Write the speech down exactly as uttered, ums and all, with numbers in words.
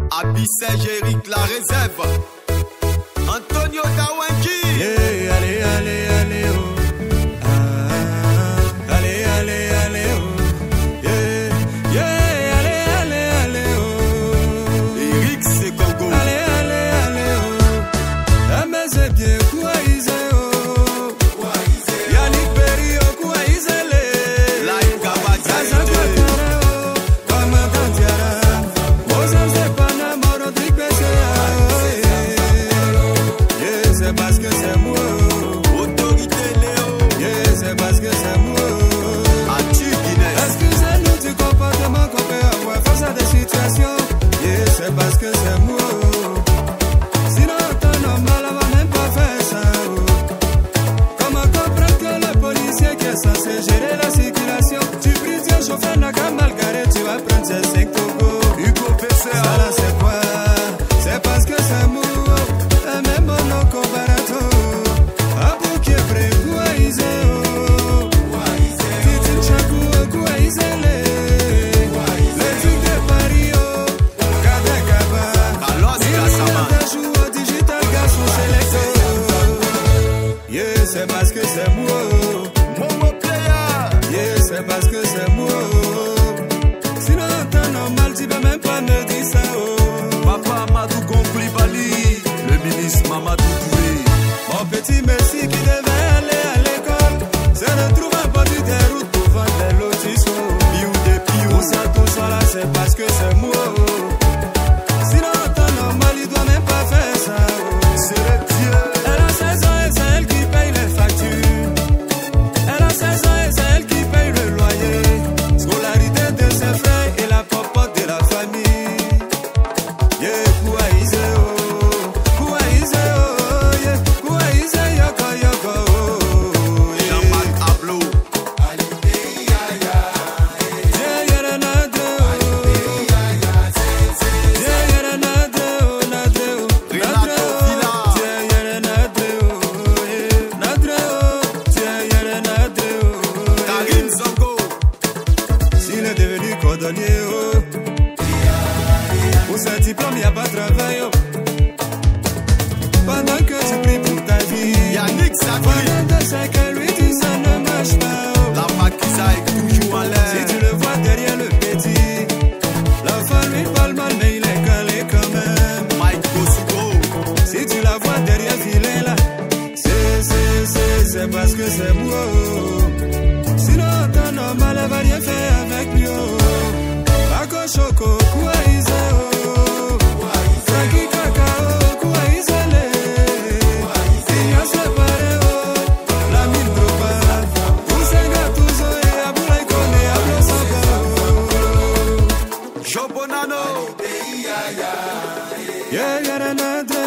Abissé, Jéric, la réserve. Antonio Dawanji. Yeah, allez, allez, allez, oh. Ah, allez, allez, allez, oh. Yeah, yeah, allez, allez, allez, oh. Eric, c'est Congo. Allez, allez, allez, oh. Ah, mais c'est bien, quoi, ils oh. Yannick Berry, oh, quoi, ils les. Like Kabadja, parce que c'est moi. Autorité Léo. Yeah, c'est parce que c'est moi. As-tu Guinness? Excusez-nous du comportement qu'on peut avoir face à des situations. Yeah, c'est parce que c'est moi. Sinon, en temps normal, on va même pas faire ça. Comment comprendre que le policier qui est censé gérer la circulation, tu pries ton chauffeur n'a qu'à mal garé, tu vas prendre ses cinq togos. Hugo P C A. Ça là, c'est quoi? C'est parce que c'est moi. Et même mon comparato. Ah, pour qui est prêt, quoi, ils oh. Titi Chakou, quoi, ils les. Le truc de Paris, oh. Kade Kaba. Carlos Gassama. Digital garçon sélecto. Yeah, c'est parce que c'est moi. Momo Player. Yeah, c'est parce que c'est moi. Sinon, en temps normal, tu peux même pas me dire ça, oh. Papa Madou compris Bali. Le ministre Mamadou Touré. Mon petit Messi qui devait aller à l'école se retrouve à bord des routes pour vendre des lotissos. Piou des piou. Tout ça, tout ça là, c'est parce que c'est moi. Sinon, en temps normal, il doit même pas faire ça. C'est le Dieu. Elle a seize ans et c'est elle qui paye les factures. Elle a seize ans et c'est elle qui paye le loyer. Scolarité de ses frères et la popote de la famille. Yeah, quoi, ils oh. Quoi, ils oh, yeah. Quoi, ils yoko, yoko, oh. Jean-Marc Ablo. Yeah, yeah, nade, oh. Yeah, yeah, nade, oh, nade, oh. Renato Villa. Yeah, yeah, nade, oh, yeah. Nade, oh. Yeah, yeah, nade, oh, yeah. Karim Zongo. S'il est devenu cordonnier, oh. Pour ce diplôme, y a pas de travail, oh. Pendant que tu pries pour ta vie, Yannick Sakri. pendant que c'est que lui, tu ça ne marche pas, oh. La maquisa est toujours en Si l'air. tu le vois derrière le petit, l'enfant lui parle mal, mais il est calé quand même. Mike Kosuko. Si tu la vois derrière filet là, c'est, c'est, c'est, c'est parce que c'est moi, oh. Sinon, en temps normal, elle va rien faire avec lui, oh. Paco Choco, quoi, ils oh. Francky Kakao, quoi, ils il y a séparé, oh. La mine dropa. Usenga tuzo et Aboulay Kone, Ablo Samba, oh. Joe Bonano. Yeah, yeah, yeah,